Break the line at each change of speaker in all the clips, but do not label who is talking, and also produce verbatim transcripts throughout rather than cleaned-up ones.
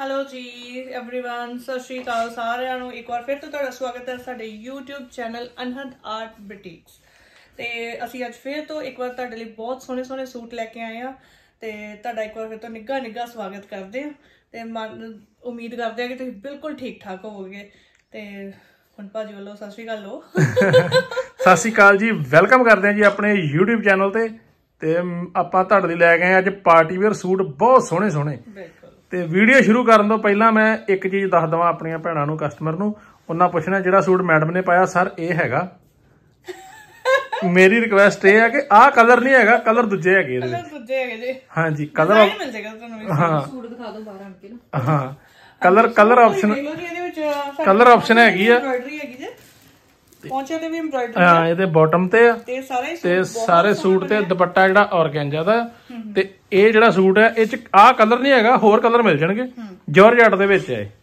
Hello ਜੀ everyone, ਸਤਿ ਸ਼੍ਰੀ ਅਕਾਲ ਸਾਰਿਆਂ ਨੂੰ। ਇੱਕ ਵਾਰ ਫਿਰ ਤੋਂ ਤੁਹਾਡਾ ਸਵਾਗਤ ਹੈ ਸਾਡੇ YouTube channel Anhad art boutiques ਤੇ ਅਸੀਂ ਅੱਜ ਫਿਰ ਤੋਂ ਇੱਕ ਵਾਰ ਤੁਹਾਡੇ ਲਈ ਬਹੁਤ ਸੋਹਣੇ ਸੋਹਣੇ ਸੂਟ ਲੈ ਕੇ ਆਏ ਆ ਤੇ ਤੁਹਾਡਾ ਇੱਕ ਵਾਰ ਫਿਰ ਤੋਂ ਨਿੱਘਾ ਨਿੱਘਾ ਸਵਾਗਤ ਕਰਦੇ ਆ ਤੇ ਮਨ ਉਮੀਦ ਕਰਦੇ ਆ ਕਿ ਤੁਸੀਂ ਬਿਲਕੁਲ ਠੀਕ ਠਾਕ ਹੋਵੋਗੇ। ਤੇ ਹੁਣ ਭਾਜੀ ਵੱਲੋਂ ਸਤਿ ਸ਼੍ਰੀ ਅਕਾਲ ਲੋ।
ਸਤਿ ਸ਼੍ਰੀ ਅਕਾਲ ਜੀ, ਵੈਲਕਮ ਕਰਦੇ ਆ ਜੀ ਆਪਣੇ YouTube ਚੈਨਲ ਤੇ ਤੇ ਆਪਾਂ ਤੁਹਾਡੇ ਲਈ ਲੈ ਕੇ ਆਏ ਅੱਜ ਪਾਰਟੀ ਵੇਅਰ ਸੂਟ ਬਹੁਤ ਸੋਹਣੇ ਸੋਹਣੇ। ਤੇ ਵੀਡੀਓ ਸ਼ੁਰੂ ਕਰਨ ਤੋਂ ਪਹਿਲਾਂ ਮੈਂ ਇੱਕ ਚੀਜ਼ ਦੱਸ ਦਵਾਂ ਆਪਣੀਆਂ ਭੈਣਾਂ ਨੂੰ, ਕਸਟਮਰ ਨੂੰ। ਉਹਨਾਂ ਪੁੱਛਣਾ ਜਿਹੜਾ ਸੂਟ ਮੈਡਮ ਨੇ ਪਾਇਆ ਸਰ ਇਹ ਹੈਗਾ? ਮੇਰੀ ਰਿਕੁਐਸਟ ਇਹ ਹੈ ਕਿ ਆਹ ਕਲਰ ਨਹੀਂ ਹੈਗਾ, ਕਲਰ ਦੂਜੇ ਹੈਗੇ ਇਹਦੇ ਵਿੱਚ। ਦੂਜੇ ਹੈਗੇ ਜੀ। ਹਾਂਜੀ ਕਲਰ ਮਿਲ ਜਾਏਗਾ ਤੁਹਾਨੂੰ। ਹਾਂ ਸੂਟ ਦਿਖਾ ਦਿਓ ਬਾਹਰ ਆਣ ਕੇ ਨਾ। ਹਾਂ ਕਲਰ ਕਲਰ ਆਪਸ਼ਨ ਇਹਦੇ ਵਿੱਚ ਕਲਰ ਆਪਸ਼ਨ ਹੈਗੀ ਆ। ਐਮਬ੍ਰਾਇਡਰੀ ਹੈਗੀ ਜੀ, ਪੌਂਚੇ ਤੇ ਵੀ ਐਮਬ੍ਰਾਇਡਰੀ ਹਾਂ ਇਹਦੇ ਬਾਟਮ ਤੇ ਆ ਤੇ ਸਾਰੇ ਤੇ ਸਾਰੇ ਸੂਟ ਤੇ ਦੁਪੱਟਾ ਜਿਹੜਾ ਔਰਗੈਂਜਾ ਦਾ ਤੇ ਇਹ ਜਿਹੜਾ ਸੂਟ ਹੈ ਇਹ ਚ ਆਹ ਕਲਰ ਨਹੀਂ ਹੈਗਾ, ਹੋਰ ਕਲਰ ਮਿਲ ਜਾਣਗੇ ਜਾਰਜਟ ਦੇ ਵਿੱਚ ਹੈ।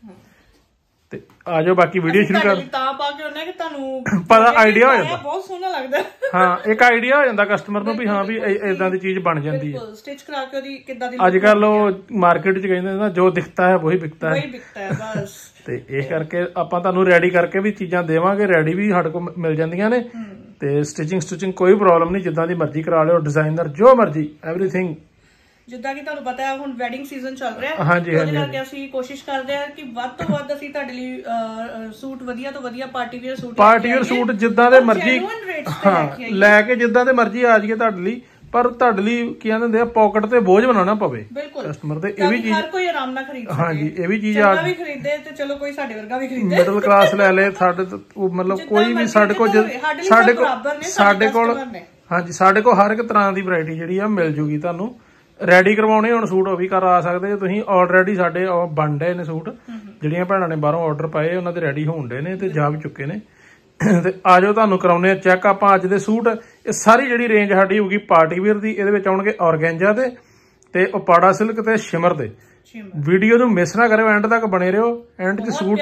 ਤੇ ਆ ਜਾਓ ਬਾਕੀ ਵੀਡੀਓ ਸ਼ੁਰੂ ਕਰ ਤਾਂ ਪਾ ਕੇ ਉਹਨਾਂ ਕਿ ਤੁਹਾਨੂੰ ਪਤਾ ਆਈਡੀਆ ਹੋ ਜਾਂਦਾ, ਬਹੁਤ ਸੋਹਣਾ ਲੱਗਦਾ। ਹਾਂ ਇੱਕ ਆਈਡੀਆ ਹੋ ਜਾਂਦਾ ਕਸਟਮਰ ਨੂੰ ਵੀ ਹਾਂ ਵੀ ਇਦਾਂ ਦੀ ਚੀਜ਼ ਬਣ ਜਾਂਦੀ ਹੈ। ਸਟਿਚ ਕਰਾ ਕੇ ਉਹਦੀ ਕਿੱਦਾਂ ਦੀ ਅੱਜ ਕੱਲ ਉਹ ਮਾਰਕੀਟ ਚ ਕਹਿੰਦੇ ਨਾ ਜੋ ਦਿਖਤਾ ਹੈ ਵਹੀ ਵਿਕਤਾ ਹੈ, ਵਹੀ ਵਿਕਤਾ ਹੈ ਬਸ। ਤੇ ਇਹ ਕਰਕੇ ਆਪਾਂ ਤੁਹਾਨੂੰ ਰੈਡੀ ਕਰਕੇ ਵੀ ਚੀਜ਼ਾਂ ਦੇਵਾਂਗੇ, ਰੈਡੀ ਵੀ ਸਾਡੇ ਕੋਲ ਮਿਲ ਜਾਂਦੀਆਂ ਨੇ ਤੇ ਸਟਿਚਿੰਗ ਸਟਿਚਿੰਗ ਕੋਈ ਪ੍ਰੋਬਲਮ ਨਹੀਂ, ਜਿੱਦਾਂ ਦੀ ਮਰਜ਼ੀ ਕਰਾ ਲਿਓ, ਡਿਜ਼ਾਈਨਰ ਜੋ ਮਰਜ਼ੀ ਐਵਰੀਥਿੰਗ। ਜਿੱਦਾਂ ਕਿ ਤੁਹਾਨੂੰ ਪਤਾ ਹੈ ਹੁਣ ਵੈਡਿੰਗ ਸੀਜ਼ਨ ਚੱਲ ਰਿਹਾ ਹੈ, ਉਹਦੇ ਕਰਕੇ ਅਸੀਂ ਕੋਸ਼ਿਸ਼ ਕਰਦੇ ਹਾਂ ਕਿ ਵੱਧ ਤੋਂ ਵੱਧ ਅਸੀਂ ਤੁਹਾਡੇ ਲਈ ਸੂਟ ਵਧੀਆ ਤੋਂ ਵਧੀਆ party wear suit party wear suit ਜਿੱਦਾਂ ਦੇ ਮਰਜ਼ੀ ਹਾਂ ਲੈ ਕੇ ਜਿੱਦਾਂ ਦੇ ਮਰਜ਼ੀ ਆ ਜਾਈਏ ਤੁਹਾਡੇ ਲਈ, ਪਰ ਤੁਹਾਡੇ ਲਈ ਕੀ ਕਹਿੰਦੇ ਆ ਪਾਕਟ ਤੇ ਬੋਝ ਬਣਾਉਣਾ ਪਵੇ ਕਸਟਮਰ ਤੇ। ਇਹ ਵੀ ਚੀਜ਼ ਹਰ ਕੋਈ ਆਰਾਮ ਨਾਲ ਖਰੀਦ ਸਕੇ। ਹਾਂਜੀ ਇਹ ਵੀ ਚੀਜ਼ ਆ ਵੀ ਖਰੀਦੇ ਤੇ ਚਲੋ ਕੋਈ ਸਾਡੇ ਵਰਗਾ ਵੀ ਖਰੀਦੇ, ਮਿਡਲ ਕਲਾਸ ਲੈ ਲੇ, ਸਾਡੇ ਮਤਲਬ ਕੋਈ ਵੀ ਸਾਡੇ ਕੋਲ ਸਾਡੇ ਕੋਲ ਸਾਡੇ ਕੋਲ ਹਾਂਜੀ ਸਾਡੇ ਕੋਲ ਹਰ ਇੱਕ ਤਰ੍ਹਾਂ ਦੀ ਵੈਰਾਈਟੀ ਜਿਹੜੀ ਆ ਮਿਲ ਜੂਗੀ ਤੁਹਾਨੂੰ। ਰੈਡੀ ਕਰਵਾਉਣੇ ਹੁਣ ਸੂਟ ਉਹ ਵੀ ਕਰਾ ਸਕਦੇ ਜੇ ਤੁਸੀਂ। ਆਲਰੇਡੀ ਸਾਡੇ ਬਣ ਡਏ ਨੇ ਸੂਟ, ਜਿਹੜੀਆਂ ਭੈਣਾਂ ਨੇ ਬਾਹਰੋਂ ਆਰਡਰ ਪਾਏ ਉਹਨਾਂ ਦੇ ਰੈਡੀ ਹੋਣ ਡੇ ਨੇ ਤੇ ਜਾ ਵੀ ਚੁੱਕੇ ਨੇ। ਤੇ ਆ ਜਾਓ ਤੁਹਾਨੂੰ ਕਰਾਉਣੇ ਆ ਚੈੱਕ ਆਪਾਂ ਅੱਜ ਦੇ ਸੂਟ। ਇਹ ਸਾਰੀ ਜਿਹੜੀ ਰੇਂਜ ਸਾਡੀ ਹੋਊਗੀ ਪਾਰਟੀ ਵੇਅਰ ਦੀ, ਇਹਦੇ ਵਿੱਚ ਆਉਣਗੇ ਔਰਗੈਂਜਾ ਦੇ ਤੇ ਉਪਾੜਾ ਸਿਲਕ ਤੇ ਸ਼ਿਮਰ ਦੇ। ਵੀਡੀਓ ਨੂੰ ਮਿਸ ਨਾ ਕਰਿਓ, ਐਂਡ ਤੱਕ ਬਣੇ ਰਹੋ। ਐਂਡ ਚ ਸੂਟ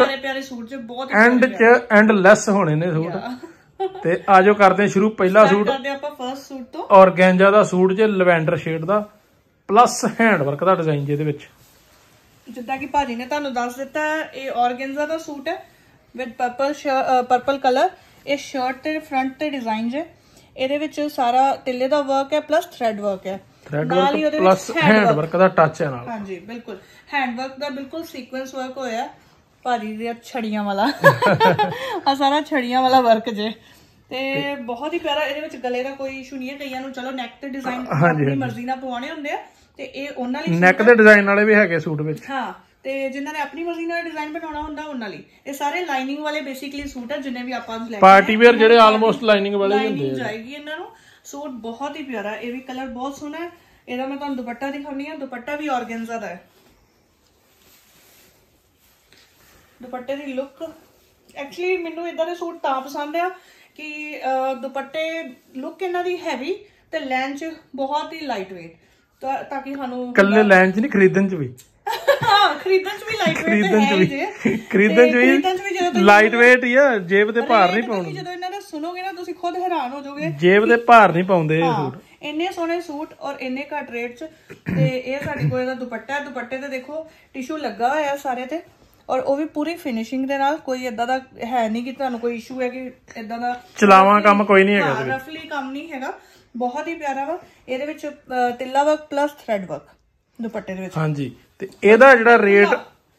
ਐਂਡ ਚ ਐਂਡ ਲੈਸ ਹੋਣੇ ਨੇ ਸੂਟ। ਤੇ ਆ ਜਾਓ ਕਰਦੇ ਸ਼ੁਰੂ। ਪਹਿਲਾ ਸੂਟ ਆਪਾਂ ਫਰਸਟ ਸੂਟ ਤੋਂ ਔਰਗੈਂਜਾ ਦਾ ਸੂਟ ਜੇ ਲਵੈਂਡਰ ਸ਼ੇਡ ਦਾ ਪਲੱਸ ਹੈਂਡ ਵਰਕ ਦਾ ਡਿਜ਼ਾਈਨ ਜਿਹਦੇ ਵਿੱਚ ਜਿੱਦਾਂ ਕਿ ਭਾਜੀ ਨੇ ਤੁਹਾਨੂੰ ਦੱਸ ਦਿੱਤਾ ਇਹ ਔਰਗੈਂਜਾ ਦਾ ਸੂਟ ਹੈ ਵਿਦ ਪਰਪਲ ਪਰਪਲ ਕਲਰ। ਇਹ ਸ਼ਰਟ ਤੇ ਫਰੰਟ ਤੇ ਡਿਜ਼ਾਈਨ ਜੇ, ਇਹਦੇ ਵਿੱਚ ਸਾਰਾ ਤਿੱਲੇ ਦਾ ਵਰਕ ਹੈ ਪਲੱਸ ਥ੍ਰੈਡ ਵਰਕ ਹੈ, ਨਾਲ ਹੀ ਉਹਦੇ ਵਿੱਚ ਹੈਂਡ ਵਰਕ ਦਾ ਟੱਚ ਹੈ ਨਾਲ। ਹਾਂਜੀ ਬਿਲਕੁਲ ਹੈਂਡ ਵਰਕ ਦਾ ਬਿਲਕੁਲ ਸੀਕੁਐਂਸ ਵਰਕ ਹੋਇਆ ਭਾਜੀ ਦੇ ਛੜੀਆਂ ਵਾਲਾ। ਆ ਸਾਰਾ ਛੜੀਆਂ ਵਾਲਾ ਵਰਕ ਜੇ ਤੇ ਬਹੁਤ ਹੀ ਪਿਆਰਾ। ਇਹਦੇ ਵਿੱਚ ਗਲੇ ਦਾ ਕੋਈ ਇਸ਼ੂ ਨਹੀਂ ਹੈ, ਕਈਆਂ ਨੂੰ ਚਲੋ ਨੈਕ ਤੇ ਡਿਜ਼ਾਈਨ ਆਪਣੀ ਮਰਜ਼ੀ ਨਾਲ ਪਵਾਉਣੇ ਹੁੰਦੇ ਆ ਤੇ ਇਹ ਉਹਨਾਂ ਲਈ ਨੈਕ ਦੇ ਡਿਜ਼ਾਈਨ ਵਾਲੇ ਵੀ ਹੈਗੇ ਸੂਟ ਵਿੱਚ। ਹਾਂ ਤੇ ਜਿਨ੍ਹਾਂ ਨੇ ਆਪਣੀ ਮਰਜ਼ੀ ਨਾਲ ਡਿਜ਼ਾਈਨ ਬਣਾਉਣਾ ਹੁੰਦਾ ਉਹਨਾਂ ਲਈ ਇਹ ਸਾਰੇ ਲਾਈਨਿੰਗ ਵਾਲੇ ਬੇਸਿਕਲੀ ਸੂਟ ਹੈ ਜਿੰਨੇ ਵੀ ਆਪਾਂ ਲੈ ਕੇ ਪਾਰਟੀ ਵੇਅਰ ਜਿਹੜੇ ਆਲਮੋਸਟ ਲਾਈਨਿੰਗ ਵਾਲੇ ਹੀ ਹੁੰਦੇ ਆ। ਜਾਏਗੀ ਇਹਨਾਂ ਨੂੰ ਸੂਟ ਬਹੁਤ ਹੀ ਪਿਆਰਾ। ਇਹ ਵੀ ਕਲਰ ਬਹੁਤ ਸੋਹਣਾ ਹੈ। ਇਹਦਾ ਮੈਂ ਤੁਹਾਨੂੰ ਦੁਪੱਟਾ ਦਿਖਾਉਣੀ ਆ, ਦੁਪੱਟਾ ਵੀ ਔਰਗੈਂਜ਼ਾ ਦਾ ਹੈ। ਦੁਪੱਟੇ ਦੀ ਲੁੱਕ ਐਕਚੁਅਲੀ ਮੈਨੂੰ ਇਦਾਂ ਦੇ ਸੂਟ ਤਾਂ ਪਸੰਦ ਆ ਕਿ ਦੁਪੱਟੇ ਲੁੱਕ ਇਹਨਾਂ ਦੀ ਹੈਵੀ ਤੇ ਲੈਣ ਚ ਬਹੁਤ ਹੀ ਲਾਈਟ ਵੇਟ, ਤਾਂ ਕਿ ਸਾਨੂੰ ਕੱਲੇ ਲੈਣ ਚ ਨਹੀਂ ਖਰੀਦਣ ਚ ਵੀ ਹਾਂ ਖਰੀਦਣ ਚ ਵੀ ਲਾਈਟ ਵੇਟ ਖਰੀਦਣ ਚ ਵੀ ਖਰੀਦਣ ਚ ਵੀ ਲਾਈਟ ਵੇਟ ਹੀ ਆ। ਜੇਬ ਤੇ ਭਾਰ ਨਹੀਂ ਪਾਉਂਦੇ। ਜਦੋਂ ਇਹਨਾਂ ਦਾ ਸੁਣੋਗੇ ਨਾ ਤੁਸੀਂ ਖੁਦ ਹੈਰਾਨ ਹੋ ਜਾਓਗੇ, ਜੇਬ ਤੇ ਭਾਰ ਨਹੀਂ ਪਾਉਂਦੇ ਇਹ ਸੂਟ। ਇੰਨੇ ਸੋਹਣੇ ਸੂਟ ਔਰ ਇੰਨੇ ਘੱਟ ਰੇਟ ਚ। ਤੇ ਇਹ ਸਾਡੇ ਕੋਲ ਇਹਦਾ ਦੁਪੱਟਾ ਹੈ। ਦੁਪੱਟੇ ਤੇ ਦੇਖੋ ਟਿਸ਼ੂ ਲੱਗਾ ਹੋਇਆ ਸਾਰੇ ਤੇ ਔਰ ਉਹ ਵੀ ਪੂਰੀ ਫਿਨਿਸ਼ਿੰਗ ਦੇ ਨਾਲ। ਕੋਈ ਏਦਾਂ ਦਾ ਹੈ ਨਹੀਂ ਕਿ ਤੁਹਾਨੂੰ ਕੋਈ ਇਸ਼ੂ ਹੈ ਕਿ ਏਦਾਂ ਦਾ ਚਲਾਵਾਂ ਕੰਮ ਕੋਈ ਨਹੀਂ ਹੈਗਾ, ਰਫਲੀ ਕੰਮ ਨਹੀਂ ਹੈਗਾ। ਬਹੁਤ ਹੀ ਪਿਆਰਾ ਵਾ। ਇਹਦੇ ਵਿੱਚ ਤਿੱਲਾ ਵਰਕ ਪਲੱਸ ਥ੍ਰੈਡ ਵਰਕ ਦੁਪੱਟੇ ਦੇ ਵਿੱਚ। ਹਾਂਜੀ ਤੇ ਇਹਦਾ ਜਿਹੜਾ ਰੇਟ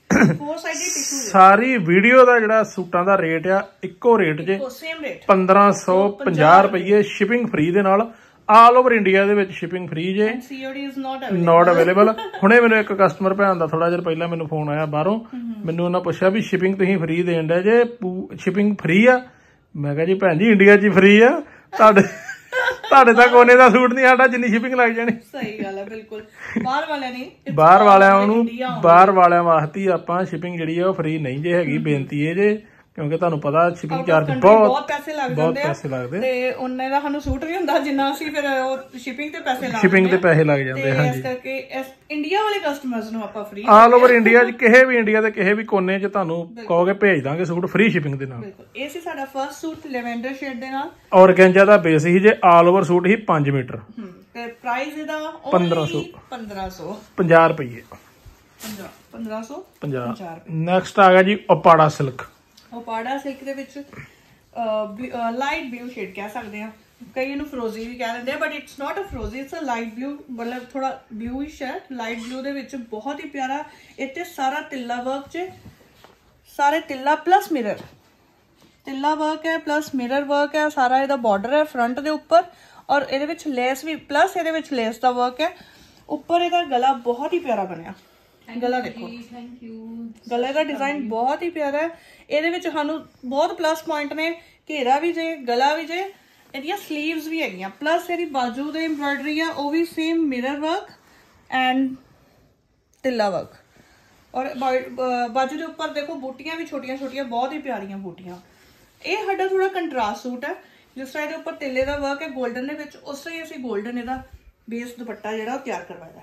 ਸਾਰੀ ਵੀਡੀਓ ਦਾ ਜਿਹੜਾ ਸੂਟਾਂ ਦਾ ਰੇਟ ਆ ਇੱਕੋ ਰੇਟ ਜੇ ਪੰਦਰਾਂ ਸੌ ਪੰਜਾਹ ਰੁਪਏ ਸ਼ਿਪਿੰਗ ਫ੍ਰੀ ਦੇ ਨਾਲ। ਆਲ ਓਵਰ ਇੰਡੀਆ ਦੇ ਵਿੱਚ ਸ਼ਿਪਿੰਗ ਫ੍ਰੀ ਜੇ, ਨੋਟ ਅਵੇਲੇਬਲ। ਹੁਣੇ ਮੈਨੂੰ ਇੱਕ ਕਸਟਮਰ ਭੈਣ ਦਾ ਥੋੜਾ ਜਿਹਾ ਪਹਿਲਾਂ ਮੈਨੂੰ ਫੋਨ ਆਇਆ ਬਾਹਰੋਂ, ਮੈਨੂੰ ਉਹਨਾਂ ਪੁੱਛਿਆ ਵੀ ਸ਼ਿਪਿੰਗ ਤੁਸੀਂ ਫ੍ਰੀ ਦੇਣ ਡਿਆ ਜੇ, ਸ਼ਿਪਿੰਗ ਫ੍ਰੀ ਆ? ਮੈਂ ਕਿਹਾ ਜੀ ਭੈਣ ਜੀ ਇੰਡੀਆ ਚ ਫ੍ਰੀ ਆ, ਤੁਹਾਡੇ ਤੁਹਾਡੇ ਤੱਕ ਉਹਨੇ ਦਾ ਸੂਟ ਨਹੀਂ ਸਾਡਾ ਜਿੰਨੀ ਸ਼ਿਪਿੰਗ ਲੱਗ ਜਾਣੀ। ਸਹੀ ਗੱਲ ਹੈ ਬਿਲਕੁਲ। ਬਾਹਰ ਵਾਲਿਆਂ ਨਹੀਂ, ਬਾਹਰ ਵਾਲਿਆਂ ਨੂੰ ਬਾਹਰ ਵਾਲਿਆਂ ਵਾਸਤੇ ਆਪਾਂ ਸ਼ਿਪਿੰਗ ਜਿਹੜੀ ਆ ਉਹ ਫ੍ਰੀ ਨਹੀਂ ਜੇ ਹੈਗੀ। ਬੇਨਤੀ ਹੈ ਜੇ ਕਿਉਂਕਿ ਤੁਹਾਨੂੰ ਪਤਾ ਸ਼ਿਪਿੰਗ ਚਾਰਜ ਬਹੁਤ ਪੈਸੇ ਲੱਗ ਜਾਂਦੇ ਆ ਤੇ ਉਹਨੇ ਦਾ ਸਾਨੂੰ ਸੂਟ ਵੀ ਹੁੰਦਾ ਜਿੰਨਾ ਅਸੀਂ ਫਿਰ ਉਹ ਸ਼ਿਪਿੰਗ ਤੇ ਪੈਸੇ ਲਾ ਸ਼ਿਪਿੰਗ ਤੇ ਪੈਸੇ ਲੱਗ ਜਾਂਦੇ। ਹਾਂਜੀ ਇਸ ਕਰਕੇ ਇੰਡੀਆ ਵਾਲੇ ਕਸਟਮਰਸ ਨੂੰ ਆਪਾਂ ਫ੍ਰੀ ਆਲ ਓਵਰ ਇੰਡੀਆ ਚ ਕਿਸੇ ਵੀ ਇੰਡੀਆ ਦੇ ਕਿਸੇ ਵੀ ਕੋਨੇ ਚ ਤੁਹਾਨੂੰ ਕਹੋਗੇ ਭੇਜ ਦਾਂਗੇ ਸੂਟ ਫ੍ਰੀ ਸ਼ਿਪਿੰਗ ਦੇ ਨਾਲ। ਬਿਲਕੁਲ ਇਹ ਸੀ ਸਾਡਾ ਫਰਸਟ ਸੂਟ ਲੈਵੈਂਡਰ ਸ਼ੇਡ ਦੇ ਨਾਲ ਔਰਗੈਂਜਾ ਦਾ ਬੇਸ ਹੀ ਜੇ ਆਲ ਓਵਰ ਸੂਟ ਹੀ ਪੰਜ ਮੀਟਰ ਤੇ ਪ੍ਰਾਈਸ ਇਹਦਾ ਪੰਦਰਾਂ ਸੌ ਪੰਦਰਾਂ ਸੌ ਪੰਜਾਹ ਰੁਪਏ।
ਪੰਦਰਾਂ ਸੌ
ਪੰਜਾਹ। ਨੈਕਸਟ ਆ ਗਿਆ ਜੀ ਓਪਾੜਾ ਸਿਲਕ।
ਓਪਾੜਾ ਸਿਲਕ ਦੇ ਵਿੱਚ ਲਾਈਟ ਬਲੂ ਸ਼ੇਡ ਕਹਿ ਸਕਦੇ ਆ, ਕਈ ਇਹਨੂੰ ਫਰੋਜ਼ੀ ਵੀ ਕਹਿ ਦਿੰਦੇ ਆ, but it's not a ferozi, it's a light blue, ਮਤਲਬ ਥੋੜਾ ਬਲੂਇਸ਼ ਹੈ। ਲਾਈਟ ਬਲੂ ਦੇ ਵਿੱਚ ਬਹੁਤ ਹੀ ਪਿਆਰਾ, ਇੱਥੇ ਸਾਰਾ ਤਿੱਲਾ ਵਰਕ ਚ, ਸਾਰੇ ਤਿੱਲਾ ਪਲੱਸ ਮਿਰਰ, ਤਿੱਲਾ ਵਰਕ ਹੈ ਪਲੱਸ ਮਿਰਰ ਵਰਕ ਹੈ, ਸਾਰਾ ਇਹਦਾ ਬਾਰਡਰ ਹੈ ਫਰੰਟ ਦੇ ਉੱਪਰ, ਔਰ ਇਹਦੇ ਵਿੱਚ ਲੇਸ ਵੀ ਪਲੱਸ ਇਹਦੇ ਵਿੱਚ ਲੇਸ ਦਾ ਵਰਕ ਹੈ। ਉੱਪਰ ਇਹਦਾ ਗਲਾ ਬਹੁਤ ਹੀ ਪਿਆਰਾ ਬਣਿਆ, ਗਲਾ ਦੇਖੋ, ਥੈਂਕ ਯੂ, ਗਲੇ ਦਾ ਡਿਜ਼ਾਈਨ ਬਹੁਤ ਹੀ ਪਿਆਰਾ ਹੈ। ਇਹਦੇ ਵਿੱਚ ਸਾਨੂੰ ਬਹੁਤ ਪਲੱਸ ਪੁਆਇੰਟ ਨੇ, ਘੇਰਾ ਵੀ ਜੇ, ਗਲਾ ਵੀ ਜੇ, ਇਹਦੀਆਂ ਸਲੀਵਸ ਵੀ ਹੈਗੀਆਂ, ਪਲੱਸ ਇਹਦੀ ਬਾਜੂ ਦੇ ਐਮਬ੍ਰੋਇਡਰੀ ਆ ਉਹ ਵੀ ਸੇਮ ਮਿਰਰ ਵਰਕ ਐਂਡ ਤਿੱਲਾ ਵਰਕ, ਔਰ ਬਾਜੂ ਦੇ ਉੱਪਰ ਦੇਖੋ ਬੂਟੀਆਂ ਵੀ ਛੋਟੀਆਂ ਛੋਟੀਆਂ, ਬਹੁਤ ਹੀ ਪਿਆਰੀਆਂ ਬੂਟੀਆਂ। ਇਹ ਸਾਡਾ ਥੋੜਾ ਕੰਟਰਾਸਟ ਸੂਟ ਹੈ, ਜਿਸ ਤਰ੍ਹਾਂ ਇਹਦੇ ਉੱਪਰ ਤਿੱਲੇ ਦਾ ਵਰਕ ਹੈ ਗੋਲਡਨ ਦੇ ਵਿੱਚ, ਉਸ ਤਰ੍ਹਾਂ ਹੀ ਅਸੀਂ ਗੋਲਡਨ ਇਹਦਾ ਬੇਸ ਦੁਪੱਟਾ ਜਿਹੜਾ ਉਹ ਤਿਆਰ ਕਰਵਾਇਆ।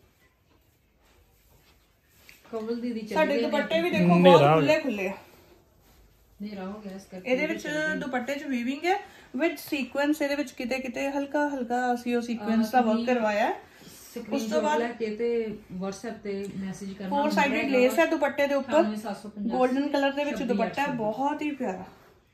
ਕਮਲ ਦੀਦੀ ਸਾਡੇ ਦੁਪੱਟੇ ਵੀ ਦੇਖੋ ਬਹੁਤ ਖੁੱਲੇ ਖੁੱਲੇ ਆ, ਨੇਰਾ ਹੋ ਗਿਆ ਇਸ ਕਰਕੇ। ਇਹਦੇ ਵਿੱਚ ਦੁਪੱਟੇ 'ਚ ਵੀਵਿੰਗ ਹੈ ਵਿਦ ਸੀਕੁਐਂਸ, ਇਹਦੇ ਵਿੱਚ ਕਿਤੇ ਕਿਤੇ ਹਲਕਾ ਹਲਕਾ ਅਸੀਂ ਉਹ ਸੀਕੁਐਂਸ ਦਾ ਵਰਕ ਕਰਵਾਇਆ ਹੈ। ਉਸ ਤੋਂ ਬਾਅਦ ਤੇ WhatsApp ਤੇ ਮੈਸੇਜ ਕਰਨਾ, ਫੋਰ ਸਾਈਡਡ ਲੇਸ ਹੈ ਦੁਪੱਟੇ ਦੇ ਉੱਪਰ, 골ਡਨ ਕਲਰ ਦੇ ਵਿੱਚ ਦੁਪੱਟਾ ਹੈ, ਬਹੁਤ ਹੀ ਪਿਆਰਾ,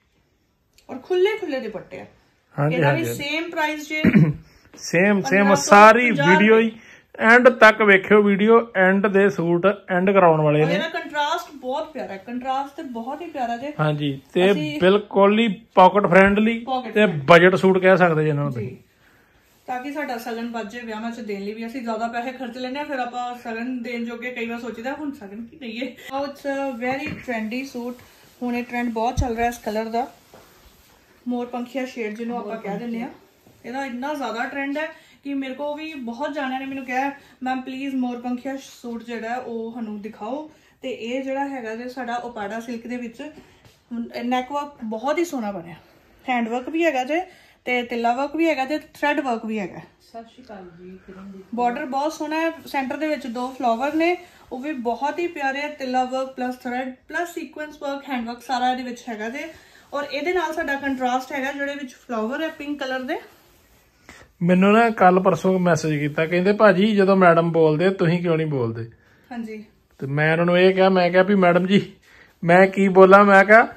ਔਰ ਖੁੱਲੇ ਖੁੱਲੇ ਦੁਪੱਟੇ ਆ। ਇਹਦਾ ਵੀ ਸੇਮ ਪ੍ਰਾਈਸ ਜੇ,
ਸੇਮ ਸੇਮ ਸਾਰੀ ਵੀਡੀਓ ਹੀ ਐਂਡ ਤੱਕ ਵੇਖਿਓ, ਵੀਡੀਓ ਐਂਡ ਦੇ ਸੂਟ ਐਂਡ ਕਰਾਉਣ ਵਾਲੇ ਨੇ।
ਇਹਦਾ ਕੰਟਰਾਸਟ ਬਹੁਤ ਪਿਆਰਾ ਹੈ, ਕੰਟਰਾਸਟ ਤੇ ਬਹੁਤ ਹੀ ਪਿਆਰਾ ਜੇ।
ਹਾਂਜੀ, ਤੇ ਬਿਲਕੁਲ ਹੀ ਪਾਕਟ ਫ੍ਰੈਂਡਲੀ ਤੇ ਬਜਟ ਸੂਟ ਕਹਿ ਸਕਦੇ ਜੀ ਇਹਨਾਂ ਨੂੰ,
ਤਾਂ ਕਿ ਸਾਡਾ ਸਗਨ ਬਚ ਜਾਏ ਵਿਆਹਾਂ 'ਚ ਦੇਣ ਲਈ ਵੀ। ਅਸੀਂ ਜ਼ਿਆਦਾ ਪੈਸੇ ਖਰਚ ਲੈਂਦੇ ਆ, ਫਿਰ ਆਪਾਂ ਸਗਨ ਦੇਣ ਜੋਗੇ ਕਈ ਵਾਰ ਸੋਚੀਦਾ ਹੁਣ ਸਗਨ ਕੀ ਦਈਏ। It's a very trendy suit, ਹੁਣ ਇਹ ਟ੍ਰੈਂਡ ਬਹੁਤ ਚੱਲ ਰਿਹਾ ਇਸ ਕਲਰ ਦਾ, ਮੋਰ ਪੰਖੀਆ ਸ਼ੇਡ ਜਿਹਨੂੰ ਆਪਾਂ ਕਹਿ ਦਿੰਦੇ ਆ। ਇਹਦਾ ਇੰਨਾ ਜ਼ਿਆਦਾ ਟ੍ਰੈਂਡ ਹੈ ਕਿ ਮੇਰੇ ਕੋ ਵੀ ਬਹੁਤ ਜਾਣਿਆਂ ਨੇ ਮੈਨੂੰ ਕਿਹਾ ਮੈਮ ਪਲੀਜ਼ ਮੋਰ ਪੰਖੀਆ ਸੂਟ ਜਿਹੜਾ ਉਹ ਸਾਨੂੰ ਦਿਖਾਓ। ਤੇ ਇਹ ਜਿਹੜਾ ਹੈਗਾ ਜੇ ਸਾਡਾ ਓਪਾੜਾ ਸਿਲਕ ਦੇ ਵਿੱਚ ਨੈਕ ਵਰਕ ਬਹੁਤ ਹੀ ਸੋਹਣਾ ਬਣਿਆ, ਹੈਂਡ ਵਰਕ ਵੀ ਹੈਗਾ ਜੇ, ਤੇ ਤਿੱਲਾ ਵਰਕ ਵੀ ਹੈਗਾ ਤੇ ਥ੍ਰੈਡ ਵਰਕ ਵੀ ਹੈਗਾ। ਸਤਿ ਸ਼੍ਰੀ ਅਕਾਲ ਜੀ। ਬਾਰਡਰ ਬਹੁਤ ਸੋਹਣਾ ਹੈ, ਸੈਂਟਰ ਦੇ ਵਿੱਚ ਦੋ ਫਲਾਵਰ ਨੇ, ਉਹ ਵੀ ਬਹੁਤ ਹੀ ਪਿਆਰੇ ਆ, ਤਿੱਲਾ work plus thread plus sequence work, hand work ਸਾਰਾ ਇਹਦੇ ਵਿੱਚ ਹੈਗਾ ਜੇ। ਔਰ ਇਹਦੇ ਨਾਲ ਸਾਡਾ ਕੰਟਰਾਸਟ ਹੈਗਾ ਜਿਹੜੇ ਵਿੱਚ ਫਲਾਵਰ ਹੈ ਪਿੰਕ ਕਲਰ ਦੇ।
ਮੈਨੂੰ ਨਾ ਕੱਲ ਪਰਸੋਂ ਮੈਸੇਜ ਕੀਤਾ, ਕਹਿੰਦੇ ਭਾਜੀ ਜਦੋਂ ਮੈਡਮ ਬੋਲਦੇ ਤੁਸੀਂ ਕਿਉਂ ਨਹੀਂ ਬੋਲਦੇ। ਹਾਂਜੀ, ਤੇ ਮੈਂ ਉਹਨਾਂ ਨੂੰ ਇਹ ਕਿਹਾ, ਮੈਂ ਕਿਹਾ ਵੀ ਮੈਡਮ ਜੀ ਮੈਂ ਕੀ ਬੋਲਾਂ, ਮੈਂ ਕਿਹਾ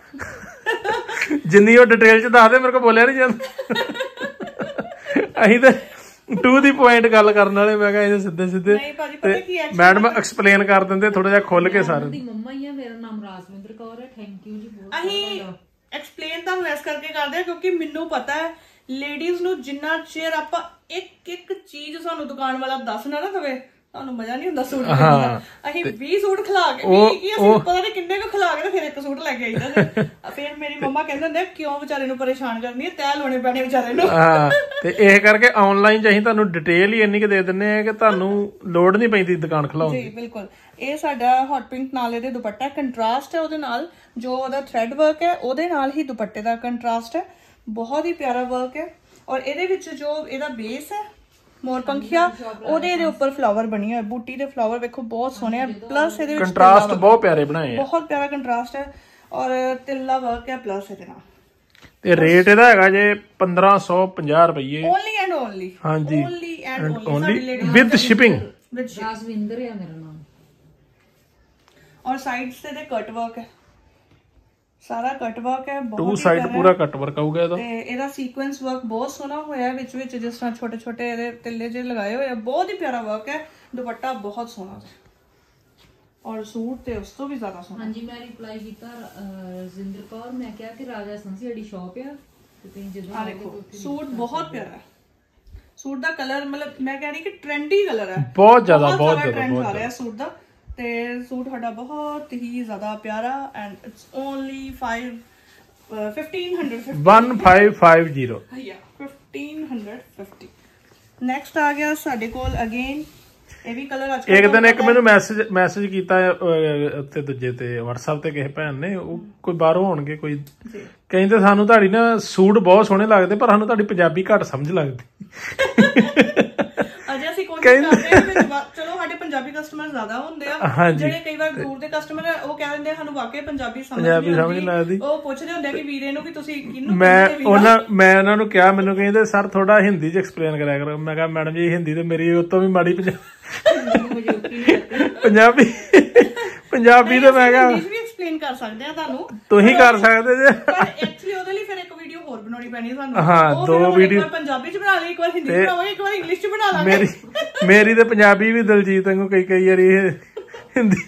ਜਿੰਨੀ ਉਹ ਡਿਟੇਲ ਚ ਦੱਸਦੇ ਮੇਰੇ ਕੋਲ ਬੋਲਿਆ ਨਹੀਂ ਜਾਂਦਾ। ਅਸੀਂ ਤੇ ਟੂ ਦੀ ਪੁਆਇੰਟ ਗੱਲ ਕਰਨ ਵਾਲੇ, ਮੈਂ ਕਿਹਾ ਇਹ ਸਿੱਧੇ ਸਿੱਧੇ ਮੈਡਮ ਐਕਸਪਲੇਨ ਕਰ ਦਿੰਦੇ ਥੋੜਾ ਜਿਹਾ ਖੁੱਲ ਕੇ ਸਾਰੇ।
ਮੰਮਾ ਹੀ ਆ, ਮੇਰਾ ਨਾਮ ਰਾਜਵਿੰਦਰ ਕੌਰ ਹੈ, ਥੈਂਕ ਯੂ ਜੀ ਬਹੁਤ।
ਅਸੀਂ ਐਕਸਪਲੇਨ ਤੁਹਾਨੂੰ ਇਸ ਕਰਕੇ ਕਰਦੇ ਆ ਕਿਉਂਕਿ ਮੈਨੂੰ ਪਤਾ ਹੈ ਲੇਡੀਜ਼ ਨੂੰ ਜਿੰਨਾ ਚਿਰ ਆਪਾਂ ਇੱਕ ਇੱਕ ਚੀਜ਼ ਸਾਨੂੰ ਦੁਕਾਨ ਵਾਲਾ ਦੱਸਣਾ ਨਾ ਦਵੇ, ਤੁਹਾਨੂੰ ਮਜ਼ਾ ਨਹੀਂ ਹੁੰਦਾ ਸੂਟ ਖਰੀਦਣ। ਅਸੀਂ ਵੀਹ ਸੂਟ ਖਿਲਾ ਕੇ ਵੀ ਕੀ ਅਸੀਂ ਪਤਾ ਨਹੀਂ ਕਿੰਨੇ ਕੁ ਖਿਲਾ ਕੇ ਤੇ ਫਿਰ ਇੱਕ ਸੂਟ ਲੈ ਕੇ ਆਈਦਾ। ਫਿਰ ਮੇਰੀ ਮੰਮਾ ਕਹਿੰਦੇ ਹੁੰਦੇ ਕਿਉਂ ਵਿਚਾਰੇ ਨੂੰ ਪਰੇਸ਼ਾਨ ਕਰਨੀ ਹੈ, ਤੈਅ ਲਾਉਣੇ ਪੈਣੇ ਵਿਚਾਰੇ ਨੂੰ।
ਹਾਂ, ਤੇ ਇਹ ਕਰਕੇ ਆਨਲਾਈਨ ਚ ਅਸੀਂ ਤੁਹਾਨੂੰ ਡਿਟੇਲ ਹੀ ਇੰਨੀ ਕੁ ਦੇ ਦਿੰਦੇ ਆ ਕਿ ਤੁਹਾਨੂੰ ਲੋੜ ਨਹੀਂ ਪੈਂਦੀ ਦੁਕਾਨ ਖਿਲਾਉਣ ਦੀ।
ਜੀ ਬਿਲਕੁਲ। ਇਹ ਸਾਡਾ ਹੌਟ ਪਿੰਕ ਨਾਲ ਇਹਦੇ ਦੁਪੱਟਾ ਕੰਟਰਾਸਟ ਹੈ, ਉਹਦੇ ਨਾਲ ਜੋ ਉਹਦਾ ਥ੍ਰੈਡ ਵਰਕ ਹੈ ਉਹਦੇ ਨਾਲ ਹੀ ਦੁਪੱਟੇ ਦਾ ਕੰਟਰਾਸਟ ਹੈ, ਬਹੁਤ ਹੀ ਪਿਆਰਾ ਵਰਕ ਹੈ। ਔਰ ਇਹਦੇ ਵਿੱਚ ਜੋ ਇਹਦਾ ਬੇਸ ਹੈ ਮੋਰ ਪੰਖੀਆ, ਉਹਦੇ ਇਹਦੇ ਉੱਪਰ ਫਲਾਵਰ ਬਣੀ ਹੋਏ, ਬੂਟੀ ਦੇ ਫਲਾਵਰ ਵੇਖੋ ਬਹੁਤ ਸੋਹਣੇ ਆ, ਪਲੱਸ ਇਹਦੇ ਵਿੱਚ
ਕੰਟਰਾਸਟ ਬਹੁਤ ਪਿਆਰੇ ਬਣਾਏ ਆ,
ਬਹੁਤ ਪਿਆਰਾ ਕੰਟਰਾਸਟ ਹੈ। ਔਰ ਤਿੱਲਾ ਵਰਕ ਹੈ ਪਲੱਸ ਇਹਦੇ ਨਾਲ।
ਤੇ ਰੇਟ ਇਹਦਾ ਹੈਗਾ ਜੇ ਪੰਦਰਾਂ ਸੌ ਪੰਜਾਹ ਰੁਪਏ
ਓਨਲੀ ਐਂਡ ਓਨਲੀ।
ਹਾਂਜੀ,
only and only
with shipping.
Rajwinder ਹੈ ਮੇਰਾ ਨਾਮ।
ਔਰ ਸਾਈਡਸ ਤੇ ਕਟ ਵਰਕ ਹੈ, ਸਾਰਾ ਕਟ ਵਰਕ ਹੈ, ਬਹੁਤ
ਟੂ ਸਾਈਡ ਪੂਰਾ ਕਟ ਵਰਕ ਆਊਗਾ ਇਹਦਾ।
ਤੇ ਇਹਦਾ ਸੀਕੁਐਂਸ ਵਰਕ ਬਹੁਤ ਸੋਹਣਾ ਹੋਇਆ, ਵਿੱਚ ਵਿੱਚ ਜਿਸ ਤਰ੍ਹਾਂ ਛੋਟੇ ਛੋਟੇ ਇਹਦੇ ਤਿੱਲੇ ਜਿਹੇ ਲਗਾਏ ਹੋਏ ਆ, ਬਹੁਤ ਹੀ ਪਿਆਰਾ ਵਰਕ ਹੈ। ਦੁਪੱਟਾ ਬਹੁਤ ਸੋਹਣਾ ਹੈ ਔਰ ਸੂਟ ਤੇ ਉਸ ਤੋਂ ਵੀ ਜ਼ਿਆਦਾ ਸੋਹਣਾ।
ਹਾਂਜੀ, ਮੈਂ ਰਿਪਲਾਈ ਕੀਤਾ ਰਜਿੰਦਰ ਕੌਰ, ਮੈਂ ਕਿਹਾ ਕਿ ਰਾਜਾ ਸੰਸੀ ਸਾਡੀ ਸ਼ਾਪ ਆ ਤੇ ਤੁਸੀਂ ਜਦੋਂ
ਆ ਦੇਖੋ ਸੂਟ ਬਹੁਤ ਪਿਆਰਾ ਹੈ। ਸੂਟ ਦਾ ਕਲਰ ਮਤਲਬ ਮੈਂ ਕਹਿ ਰਹੀ ਕਿ ਟ੍ਰੈਂਡੀ ਕਲਰ ਹੈ,
ਬਹੁਤ ਜ਼ਿਆਦਾ ਬਹੁਤ ਜ਼ਿਆਦਾ
ਟ੍ਰੈਂਡ ਆ ਰਿਹਾ ਸੂਟ ਦਾ। ਤੇ ਸੂਟ ਸਾਡਾ ਬਹੁਤ ਹੀ ਜ਼ਿਆਦਾ ਪਿਆਰਾ and it's only five fifteen fifty
one five five zero
ਯਾ fifteen fifty। ਨੈਕਸਟ ਆ ਗਿਆ ਸਾਡੇ ਕੋਲ ਅਗੇਨ ਇਹ ਵੀ ਕਲਰ ਅੱਜ
ਇੱਕ ਦਿਨ ਇੱਕ ਮੈਨੂੰ ਮੈਸੇਜ ਮੈਸੇਜ ਕੀਤਾ ਉੱਤੇ ਦੂਜੇ ਤੇ WhatsApp ਤੇ ਕਿਸੇ ਭੈਣ ਨੇ, ਉਹ ਕੋਈ ਬਾਹਰੋਂ ਹੋਣਗੇ ਕੋਈ, ਕਹਿੰਦੇ ਸਾਨੂੰ ਤੁਹਾਡੀ ਨਾ ਸੂਟ ਬਹੁਤ ਸੋਹਣੇ ਲੱਗਦੇ ਪਰ ਸਾਨੂੰ ਤੁਹਾਡੀ ਪੰਜਾਬੀ ਘੱਟ ਸਮਝ ਲੱਗਦੀ।
ਅਜੇ ਅਸੀਂ ਕੋਸ਼ਿਸ਼ ਕਰਦੇ ਹਾਂ, ਚਲੋ ਸਾਡੇ ਪੰਜਾਬੀ ਕਸਟਮਰ ਜ਼ਿਆਦਾ ਹੁੰਦੇ ਆ, ਜਿਹੜੇ ਕਈ ਵਾਰ ਦੂਰ ਦੇ ਕਸਟਮਰ ਆ ਉਹ ਕਹਿ ਦਿੰਦੇ ਸਾਨੂੰ ਵਾਕਈ ਪੰਜਾਬੀ ਸਮਝ ਨਹੀਂ ਆਉਂਦੀ, ਉਹ ਪੁੱਛਦੇ ਹੁੰਦੇ ਕਿ ਵੀਰੇ ਨੂੰ ਵੀ ਤੁਸੀਂ ਕਿਹਨੂੰ।
ਮੈਂ ਉਹਨਾਂ ਮੈਂ ਉਹਨਾਂ ਨੂੰ ਕਿਹਾ, ਮੈਨੂੰ ਕਹਿੰਦੇ ਸਰ ਥੋੜਾ ਹਿੰਦੀ ਚ ਐਕਸਪਲੇਨ ਕਰਿਆ ਕਰੋ। ਮੈਂ ਕਿਹਾ ਮੈਡਮ ਜੀ ਹਿੰਦੀ ਤੇ ਮੇਰੀ ਉਹ ਤੋਂ ਵੀ ਮਾੜੀ ਪੰਜਾਬੀ। ਪੰਜਾਬੀ ਪੰਜਾਬੀ ਤੇ ਮੈਂ ਕਿਹਾ
ਇੰਗਲਿਸ਼ ਵੀ ਐਕਸਪਲੇਨ ਕਰ ਸਕਦੇ ਆ ਤੁਹਾਨੂੰ,
ਤੁਸੀਂ ਕਰ ਸਕਦੇ ਜੇ,
ਪਰ ਐਕਚੁਅਲੀ ਉਹਦੇ ਲਈ ਫਿਰ ਇੱਕ ਵੀਡੀਓ ਹੋਰ ਬਣਾਉਣੀ ਪੈਣੀ ਸਾਨੂੰ।
ਹਾਂ ਦੋ ਵੀਡੀਓ
ਪੰਜਾਬੀ ਚ ਬਣਾ ਲਈ, ਇੱਕ ਵਾਰ ਹਿੰਦੀ ਚ ਬਣਾਵਾਂਗੇ, ਇੱਕ ਵਾਰ ਇੰਗਲਿਸ਼ ਚ ਬਣਾ ਲਾਂਗੇ।
ਮੇਰੀ ਮੇਰੀ ਤੇ ਪੰਜਾਬੀ ਵੀ ਦਲਜੀਤ ਵਾਂਗੂ ਕਈ ਕਈ ਵਾਰੀ ਹਿੰਦੀ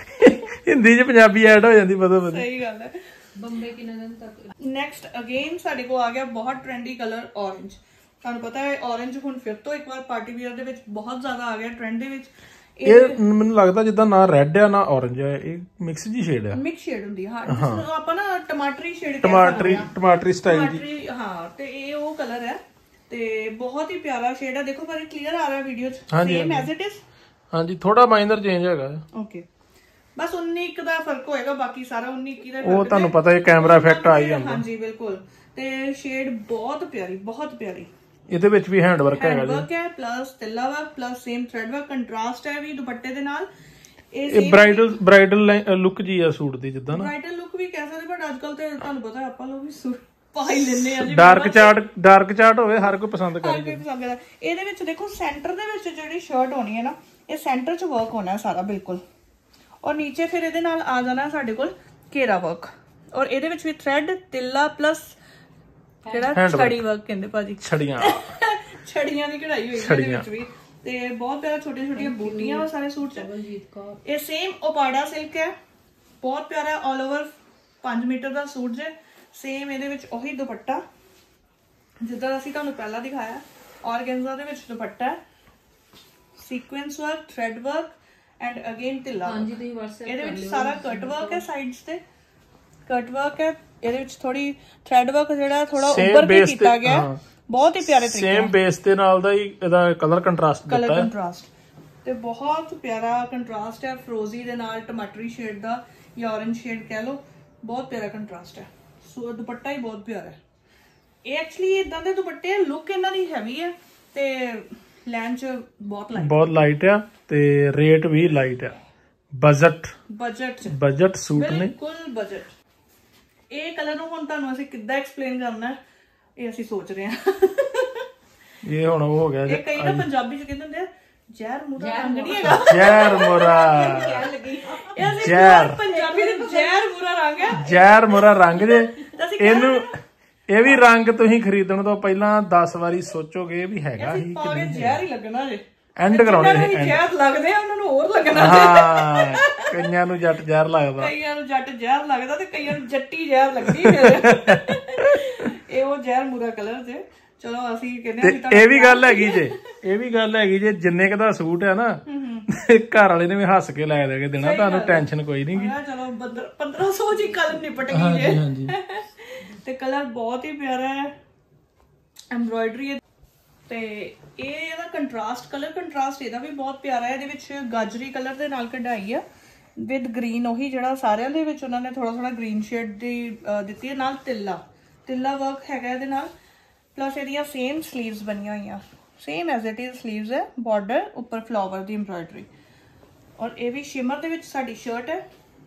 ਹਿੰਦੀ ਚ ਪੰਜਾਬੀ ਐਡ ਹੋ ਜਾਂਦੀ, ਪਤਾ ਪਤਾ।
ਸਹੀ ਗੱਲ ਹੈ।
ਬੰਬੇ ਕਿੰਨੇ ਦਿਨ ਤੱਕ।
ਨੈਕਸਟ ਅਗੇਨ ਸਾਡੇ ਕੋਲ ਆ ਗਿਆ ਬਹੁਤ ਟ੍ਰੈਂਡੀ ਕਲਰ ਔਰੇਂਜ। ਤੁਹਾਨੂੰ ਪਤਾ ਹੈ ਔਰੇਂਜ ਹੁਣ ਫਿਰ ਤੋਂ ਇੱਕ ਵਾਰ ਪਾਰਟੀ ਵੇਅਰ ਦੇ ਵਿੱਚ ਬਹੁਤ ਜ਼ਿਆਦਾ ਆ ਗਿਆ ਟ੍ਰੈਂਡ ਦੇ ਵਿੱਚ।
ਇਹ ਮੈਨੂੰ ਲੱਗਦਾ ਜਿੱਦਾਂ ਨਾ ਰੈੱਡ ਆ ਨਾ ਔਰੇਂਜ ਆ, ਇਹ ਮਿਕਸ ਜੀ ਸ਼ੇਡ ਆ,
ਮਿਕਸ ਸ਼ੇਡ ਹੁੰਦੀ ਹਾਂ, ਜਿਸ ਨੂੰ ਆਪਾਂ ਨਾ ਟਮਾਟਰੀ ਸ਼ੇਡ
ਟਮਾਟਰੀ ਟਮਾਟਰੀ ਸਟਾਈਲ
ਦੀ। ਹਾਂ ਤੇ ਇਹ ਉਹ ਕਲਰ ਹੈ ਤੇ ਬਹੁਤ ਹੀ ਪਿਆਰਾ ਸ਼ੇਡ ਹੈ। ਦੇਖੋ ਪਰ ਕਲੀਅਰ ਆ ਰਿਹਾ ਵੀਡੀਓ ਚ, ਸੇਮ ਐਜ਼ ਇਟ ਇਜ਼।
ਹਾਂਜੀ ਥੋੜਾ ਮਾਈਨਰ ਚੇਂਜ ਹੈਗਾ।
ਓਕੇ ਬਸ ਉੱਨੀ ਇੱਕ ਦਾ ਫਰਕ ਹੋਏਗਾ, ਬਾਕੀ ਸਾਰਾ ਉੱਨੀ ਇੱਕੀ ਦਾ
ਉਹ ਤੁਹਾਨੂੰ ਪਤਾ ਹੈ ਕੈਮਰਾ ਇਫੈਕਟ ਆ ਹੀ ਜਾਂਦਾ।
ਹਾਂਜੀ ਬਿਲਕੁਲ। ਤੇ ਸ਼ੇਡ ਬਹੁਤ ਪਿਆਰੀ, ਬਹੁਤ ਪਿਆਰੀ।
ਇਹਦੇ ਵਿੱਚ ਵੀ ਹੈਂਡ ਵਰਕ ਹੈਗਾ ਜੀ,
ਵਰਕ ਹੈ ਪਲੱਸ ਤਿੱਲਾ work plus same thread work, contrast ਹੈ ਵੀ ਦੁਪੱਟੇ ਦੇ ਨਾਲ।
ਇਹ ਬ੍ਰਾਈਡਲ ਬ੍ਰਾਈਡਲ ਲੁੱਕ ਜੀ ਆ ਸੂਟ ਦੀ, ਜਿੱਦਾਂ ਨਾ
ਬ੍ਰਾਈਡਲ ਲੁੱਕ ਵੀ ਕਹਿ ਸਕਦੇ, ਬਟ ਅੱਜਕੱਲ ਤੇ ਤੁਹਾਨੂੰ ਪਤਾ ਆਪਾਂ ਲੋਕ ਵੀ ਸੂਟ ਪਾ ਹੀ ਲੈਂਦੇ ਆ ਜੀ।
ਡਾਰਕ ਚਾਰਟ ਡਾਰਕ ਚਾਰਟ ਹੋਵੇ ਹਰ ਕੋਈ ਪਸੰਦ ਕਰੇ।
ਇਹਦੇ ਵਿੱਚ ਦੇਖੋ ਸੈਂਟਰ ਦੇ ਵਿੱਚ ਜਿਹੜੀ ਸ਼ਰਟ ਹੋਣੀ ਹੈ ਨਾ, ਇਹ ਸੈਂਟਰ 'ਚ ਵਰਕ ਹੋਣਾ ਸਾਰਾ ਬਿਲਕੁਲ, ਔਰ ਨੀਚੇ ਫਿਰ ਇਹਦੇ ਨਾਲ ਆ ਜਾਣਾ ਸਾਡੇ ਕੋਲ ਘੇਰਾ ਵਰਕ, ਔਰ ਇਹਦੇ ਵਿੱਚ ਵੀ ਥ੍ਰੈਡ ਤਿੱਲਾ ਪਲੱਸ ਜਿਹੜਾ ਛੜੀ ਵਰਕ ਕਹਿੰਦੇ ਭਾਜੀ,
ਛੜੀਆਂ
ਛੜੀਆਂ ਦੀ ਕਢਾਈ ਹੋਈ ਇਹਦੇ ਵਿੱਚ ਵੀ। ਤੇ ਬਹੁਤ ਪਿਆਰਾ ਛੋਟੀਆਂ ਛੋਟੀਆਂ ਬੂਟੀਆਂ ਵਾ ਸਾਰੇ ਸੂਟ 'ਚ। ਇਹ ਸੇਮ ਓਪਾਡਾ ਸਿਲਕ ਹੈ, ਬਹੁਤ ਪਿਆਰਾ ਆਲ ਓਵਰ ਪੰਜ ਮੀਟਰ ਦਾ ਸੂਟ ਜੇ। ਸੇਮ ਇਹਦੇ ਵਿੱਚ ਉਹੀ ਦੁਪੱਟਾ ਜਿੱਦਾਂ ਅਸੀਂ ਤੁਹਾਨੂੰ ਪਹਿਲਾਂ ਦਿਖਾਇਆ, ਔਰਗੈਂਜ਼ਾ ਦੇ ਵਿੱਚ ਦੁਪੱਟਾ ਹੈ, sequence work, thread work and again ਤਿੱਲਾ। ਇਹਦੇ ਵਿੱਚ ਸਾਰਾ ਕਟ ਵਰਕ ਹੈ, ਸਾਈਡਸ ਤੇ ਕਟ ਵਰਕ ਹੈ। ਇਹਦੇ ਵਿੱਚ ਥੋੜੀ ਥ੍ਰੈਡ ਵਰਕ ਜਿਹੜਾ ਥੋੜਾ ਉੱਪਰ ਤੇ ਕੀਤਾ ਗਿਆ, ਬਹੁਤ ਹੀ ਪਿਆਰੇ ਤਰੀਕੇ ਨਾਲ।
ਸੇਮ ਬੇਸ ਦੇ ਨਾਲ ਦਾ ਹੀ ਇਹਦਾ ਕਲਰ ਕੰਟਰਾਸਟ ਦਿੱਤਾ ਹੈ,
ਕਲਰ ਕੰਟਰਾਸਟ ਤੇ ਬਹੁਤ ਪਿਆਰਾ ਕੰਟਰਾਸਟ ਹੈ, ਫਰੋਜ਼ੀ ਦੇ ਨਾਲ ਟਮਾਟਰੀ ਸ਼ੇਡ ਦਾ ਜਾਂ ਔਰੇਂਜ ਸ਼ੇਡ ਕਹਿ ਲਓ, ਬਹੁਤ ਪਿਆਰਾ ਕੰਟਰਾਸਟ ਹੈ। ਸੋ ਦੁਪੱਟਾ ਹੀ ਬਹੁਤ ਪਿਆਰਾ ਹੈ। ਇਹ ਐਕਚੁਅਲੀ ਇਦਾਂ ਦੇ ਦੁਪੱਟੇ, ਲੁੱਕ ਇਹਨਾਂ ਦੀ ਹੈਵੀ ਹੈ ਤੇ ਲੈਣ ਚ ਬਹੁਤ ਲਾਈਟ
ਬਹੁਤ ਲਾਈਟ ਆ ਤੇ ਰੇਟ ਵੀ ਲਾਈਟ ਆ। ਬਜਟ
ਬਜਟ
ਬਜਟ ਸੂਟ ਨੇ,
ਬਿਲਕੁਲ ਬਜਟ। ਇਹ ਕਲਰ ਨੂੰ ਹੁਣ ਤੁਹਾਨੂੰ ਅਸੀਂ ਕਿੱਦਾਂ ਐਕਸਪਲੇਨ ਕਰਨਾ ਇਹ ਅਸੀਂ ਸੋਚ ਰਹੇ ਹਾਂ।
ਇਹ ਹੁਣ ਉਹ ਹੋ ਗਿਆ
ਇਹ ਕਈ ਨਾ ਪੰਜਾਬੀ ਚ ਕਹਿੰਦੇ ਹੁੰਦੇ ਆ ਜ਼ਹਿਰ ਮੁਰਾ ਰੰਗ ਨਹੀਂ ਹੈਗਾ,
ਜ਼ਹਿਰ ਮੁਰਾ
ਜ਼ਹਿਰ ਪੰਜਾਬੀ ਦੇ ਜ਼ਹਿਰ ਮੁਰਾ ਰੰਗ ਹੈ,
ਜ਼ਹਿਰ ਮੁਰਾ ਰੰਗ ਜੇ। ਇਹਨੂੰ ਇਹ ਵੀ ਰੰਗ ਤੁਸੀਂ ਖਰੀਦਣ ਤੋਂ ਪਹਿਲਾਂ ਦਸ ਵਾਰੀ ਸੋਚੋਗੇ ਵੀ ਹੈਗਾ ਹੀ
ਕਿ ਨਹੀਂ, ਜ਼ਹਿਰ ਹੀ ਲੱਗਣਾ ਜੇ।
ਐਂਡ ਕਰਾਉਣੇ
ਨੇ ਜ਼ਹਿਰ ਲੱਗਦੇ ਆ ਉਹਨਾਂ ਨੂੰ ਹੋਰ ਲੱਗਣਾ।
ਹਾਂ ਕਈਆਂ ਨੂੰ ਜੱਟ ਜ਼ਹਿਰ ਲੱਗਦਾ,
ਕਈਆਂ ਨੂੰ ਜੱਟ ਜ਼ਹਿਰ ਲੱਗਦਾ ਤੇ ਕਈਆਂ ਨੂੰ ਜੱਟੀ ਜ਼ਹਿਰ ਲੱਗਦੀ ਫਿਰ। ਇਹ ਉਹ ਜ਼ਹਿਰ ਮੁਰਾ ਕਲਰ ਜੇ। ਚਲੋ ਅਸੀਂ ਕਹਿੰਦੇ ਆ
ਇਹ ਵੀ ਗੱਲ ਹੈਗੀ ਜੇ, ਇਹ ਵੀ ਗੱਲ ਹੈਗੀ ਜੇ ਜਿੰਨੇ ਕ ਦਾ ਸੂਟ ਹੈ ਨਾ, ਘਰ ਵਾਲੇ ਨੇ ਵੀ ਹੱਸ ਕੇ ਲੈ ਦੇ ਕੇ ਦੇਣਾ, ਤੁਹਾਨੂੰ ਟੈਨਸ਼ਨ ਕੋਈ ਨਹੀਂ।
ਚਲੋ ਪੰਦਰਾਂ ਸੌ ਜੀ ਕਲਰ ਨਿਪਟ ਗਈ ਜੇ। ਤੇ ਕਲਰ ਬਹੁਤ ਹੀ ਪਿਆਰਾ ਹੈ, ਐਮਬ੍ਰੋਇਡਰੀ ਤੇ ਇਹ ਇਹਦਾ ਕੰਟਰਾਸਟ ਕਲਰ ਕੰਟਰਾਸਟ ਇਹਦਾ ਵੀ ਬਹੁਤ ਪਿਆਰਾ ਹੈ। ਇਹਦੇ ਵਿੱਚ ਗਾਜਰੀ ਕਲਰ ਦੇ ਨਾਲ ਕਢਾਈ ਆ ਵਿਦ ਗ੍ਰੀਨ, ਉਹੀ ਜਿਹੜਾ ਸਾਰਿਆਂ ਦੇ ਵਿੱਚ ਉਹਨਾਂ ਨੇ ਥੋੜਾ ਥੋੜਾ ਗ੍ਰੀਨ ਸ਼ੇਡ ਦੀ ਦਿੱਤੀ ਹੈ, ਨਾਲ ਤਿੱਲਾ ਤਿੱਲਾ ਵਰਕ ਹੈਗਾ ਇਹਦੇ ਨਾਲ। ਪਲੱਸ ਇਹਦੀਆਂ ਸੇਮ ਸਲੀਵਸ ਬਣੀਆਂ ਹੋਈਆਂ, same as it is sleeves ਹੈ, ਬਾਰਡਰ ਉੱਪਰ ਫਲਾਵਰ ਦੀ ਐਮਬ੍ਰੋਇਡਰੀ। ਔਰ ਇਹ ਵੀ ਸ਼ਿਮਰ ਦੇ ਵਿੱਚ ਸਾਡੀ ਸ਼ਰਟ ਹੈ,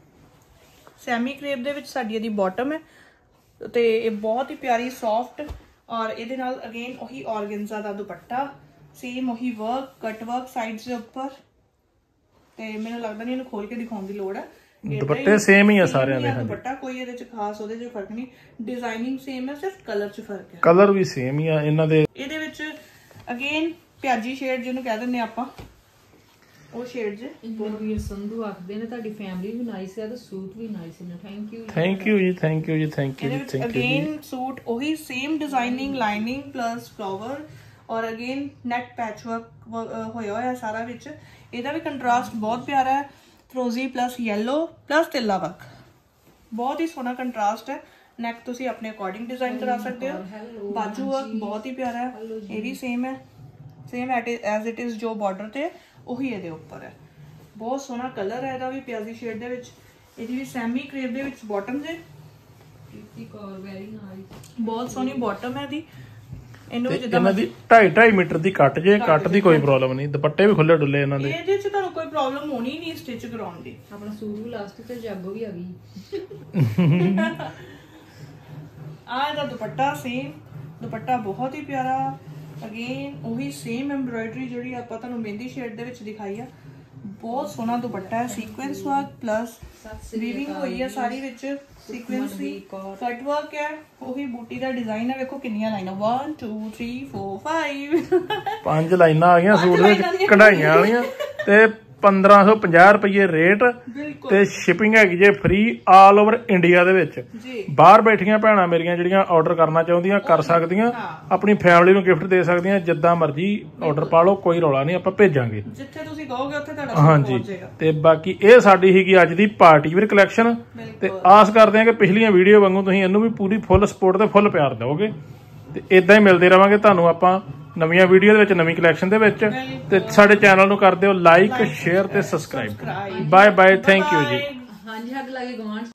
ਸੈਮੀ ਕ੍ਰੇਪ ਦੇ ਵਿੱਚ ਸਾਡੀ ਇਹਦੀ ਬਾਟਮ ਹੈ ਤੇ ਇਹ ਬਹੁਤ ਹੀ ਪਿਆਰੀ ਸੌਫਟ। ਔਰ ਇਹਦੇ ਨਾਲ ਅਗੇਨ ਉਹੀ ਔਰਗੈਂਜ਼ਾ ਦਾ ਦੁਪੱਟਾ, ਸੇਮ ਉਹੀ ਵਰਕ ਕਟ ਵਰਕ ਸਾਈਡਸ ਦੇ ਉੱਪਰ। ਤੇ ਮੈਨੂੰ ਲੱਗਦਾ ਨਹੀਂ ਇਹਨੂੰ ਖੋਲ ਕੇ ਦਿਖਾਉਣ ਦੀ ਲੋੜ ਹੈ,
ਦੁਪੱਟੇ ਸੇਮ ਹੀ ਆ ਸਾਰਿਆਂ ਦੇ।
ਦੁਪੱਟਾ ਕੋਈ ਇਹਦੇ ਚ ਖਾਸ ਉਹਦੇ ਚ ਫਰਕ ਨਹੀਂ, ਡਿਜ਼ਾਈਨਿੰਗ ਸੇਮ ਹੈ, ਸਿਰਫ ਕਲਰ ਚ ਫਰਕ ਹੈ।
ਕਲਰ ਵੀ ਸੇਮ ਹੀ ਆ ਇਹਨਾਂ ਦੇ।
ਇਹਦੇ ਵਿੱਚ ਅਗੇਨ ਪਿਆਜੀ ਸ਼ੇਡ ਜਿਹਨੂੰ ਕਹਿ ਦਿੰਦੇ ਆਪਾਂ, ਉਹ ਸ਼ੇਡ ਜੇ।
ਵੀਰ ਸੰਧੂ ਆਖਦੇ ਨੇ ਤੁਹਾਡੀ ਫੈਮਿਲੀ ਵੀ ਨਾਈਸ ਹੈ ਤੇ ਸੂਟ ਵੀ ਨਾਈਸ ਨੇ। ਥੈਂਕ ਯੂ
ਥੈਂਕ ਯੂ ਜੀ, ਥੈਂਕ ਯੂ ਜੀ, ਥੈਂਕ ਯੂ ਜੀ, ਥੈਂਕ ਯੂ।
ਅਗੇਨ ਸੂਟ ਉਹੀ same designing, lining plus flower ਔਰ ਅਗੇਨ ਨੈਟ ਪੈਚ ਵਰਕ ਹੋਇਆ ਹੋਇਆ ਸਾਰਾ ਵਿੱਚ। ਇਹਦਾ ਵੀ ਕੰਟਰਾਸਟ ਬਹੁਤ ਪਿਆਰਾ ਹੈ, ਫਰੋਜ਼ੀ ਪਲੱਸ ਯੈਲੋ ਪਲੱਸ ਤਿੱਲਾ ਵਰਕ, ਬਹੁਤ ਹੀ ਸੋਹਣਾ ਕੰਟਰਾਸਟ ਹੈ। ਨੈਕ ਤੁਸੀਂ ਆਪਣੇ ਅਕੋਰਡਿੰਗ ਡਿਜ਼ਾਈਨ ਕਰਾ ਸਕਦੇ ਹੋ। ਬਾਜੂ ਵਰਕ ਬਹੁਤ ਹੀ ਪਿਆਰਾ ਹੈ, ਇਹ ਵੀ ਸੇਮ ਹੈ, ਸੇਮ ਐਜ਼ ਇਟ ਇਜ਼ ਜੋ ਬਾਰਡਰ ਤੇ ਉਹੀ ਇਹਦੇ ਉੱਪਰ ਹੈ। ਬਹੁਤ ਸੋਹਣਾ ਕਲਰ ਹੈ ਇਹਦਾ ਵੀ, ਪਿਆਜ਼ੀ ਸ਼ੇਡ ਦੇ ਵਿੱਚ। ਇਹਦੀ ਵੀ ਸੈਮੀ ਕ੍ਰੇਪ ਦੇ ਵਿੱਚ ਬਾਟਮ ਜੇ, ਬਹੁਤ ਸੋਹਣੀ ਬਾਟਮ ਹੈ ਇਹਦੀ। ਇਹਨੂੰ ਵੀ ਜਿੱਦਾਂ
ਇਹਨਾਂ ਦੀ ਢਾਈ ਢਾਈ ਮੀਟਰ ਦੀ ਕੱਟ ਜੇ, ਕੱਟ ਦੀ ਕੋਈ ਪ੍ਰੋਬਲਮ ਨਹੀਂ। ਦੁਪੱਟੇ ਵੀ ਖੁੱਲੇ ਡੁੱਲੇ ਇਹਨਾਂ ਦੇ,
ਇਹਦੇ ਚ ਤੁਹਾਨੂੰ ਕੋਈ ਪ੍ਰੋਬਲਮ ਹੋਣੀ ਨਹੀਂ ਸਟਿਚ ਕਰਾਉਣ ਦੀ।
ਆਪਣਾ ਸੂਟ ਵੀ ਲਾਸਟ ਤੇ ਜਾਗੋ ਵੀ ਆ ਗਈ।
ਆ ਇਹਦਾ ਦੁਪੱਟਾ ਸੇਮ, ਦੁਪੱਟਾ ਬਹੁਤ ਹੀ ਪਿਆਰਾ। ਅਗੇਨ ਉਹੀ ਸੇਮ ਐਮਬ੍ਰੋਇਡਰੀ ਜਿਹੜੀ ਆਪਾਂ ਤੁਹਾਨੂੰ ਮਹਿੰਦੀ ਸ਼ੇਡ ਦੇ ਵਿੱਚ ਦਿਖਾਈ ਆ, ਬਹੁਤ ਸੋਹਣਾ ਦੁਪੱਟਾ ਹੈ, ਸੀਕੁਐਂਸ ਵਰਕ ਪਲੱਸ ਵੀਵਿੰਗ ਹੋਈ ਹੈ ਸਾਰੀ ਵਿੱਚ, ਸੀਕੁਐਂਸ ਦੀ ਕਟ ਵਰਕ ਹੈ, ਉਹੀ ਬੂਟੀ ਦਾ ਡਿਜ਼ਾਈਨ ਹੈ। ਵੇਖੋ ਕਿੰਨੀਆਂ ਲਾਈਨਾਂ one two three four five
ਪੰਜ ਲਾਈਨਾਂ ਆ ਗਈਆਂ ਸੂਟ ਵਿੱਚ ਕਢਾਈਆਂ ਵਾਲੀਆਂ ਤੇ ਪੰਦਰਾਂ ਸੌ ਪੰਜਾਹ ਰੁਪਏ ਰੇਟ ਤੇ ਸ਼ਿਪਿੰਗ ਹੈਗੀ ਜੇ ਫ੍ਰੀ ਆਲ ਓਵਰ ਇੰਡੀਆ ਦੇ ਵਿੱਚ। ਬਾਹਰ ਬੈਠੀਆਂ ਭੈਣਾਂ ਮੇਰੀਆਂ ਜਿਹੜੀਆਂ ਆਰਡਰ ਕਰਨਾ ਚਾਹੁੰਦੀਆਂ ਕਰ ਸਕਦੀਆਂ, ਆਪਣੀ ਫੈਮਿਲੀ ਨੂੰ ਗਿਫਟ ਦੇ ਸਕਦੀਆਂ, ਜਿੱਦਾਂ ਮਰਜ਼ੀ ਆਰਡਰ ਪਾ ਲਓ, ਕੋਈ ਰੌਲਾ ਨਹੀਂ, ਆਪਾਂ ਭੇਜਾਂਗੇ
ਜਿੱਥੇ ਤੁਸੀਂ ਕਹੋਗੇ ਉੱਥੇ ਤੁਹਾਡਾ ਪਹੁੰਚ ਜਾਏਗਾ।
ਤੇ ਬਾਕੀ ਇਹ ਸਾਡੀ ਸੀਗੀ ਅੱਜ ਦੀ ਪਾਰਟੀ ਵੇਅਰ ਕਲੈਕਸ਼ਨ ਤੇ ਆਸ ਕਰਦੇ ਹਾਂ ਕਿ ਪਿਛਲੀਆਂ ਵੀਡੀਓ ਵਾਂਗੂ ਤੁਸੀਂ ਇਹਨੂੰ ਵੀ ਪੂਰੀ ਫੁੱਲ ਸਪੋਰਟ ਤੇ ਫੁੱਲ ਪਿਆਰ ਦਿਓਗੇ ਤੇ ਇਦਾਂ ਹੀ ਮਿਲਦੇ ਰਵਾਂਗੇ ਤੁਹਾਨੂੰ ਆਪਾਂ ਨਵੀਆਂ ਵੀਡੀਓ ਦੇ ਵਿੱਚ, ਨਵੀਂ ਕਲੈਕਸ਼ਨ ਦੇ ਵਿੱਚ। ਤੇ ਸਾਡੇ ਚੈਨਲ ਨੂੰ ਕਰ ਦਿਓ ਲਾਈਕ, ਸ਼ੇਅਰ ਤੇ subscribe. Bye bye, thank you ਜੀ।
ਹਾਂਜੀ, ਹੱਗ ਲਾਗੇ ਗਵਾਂਢ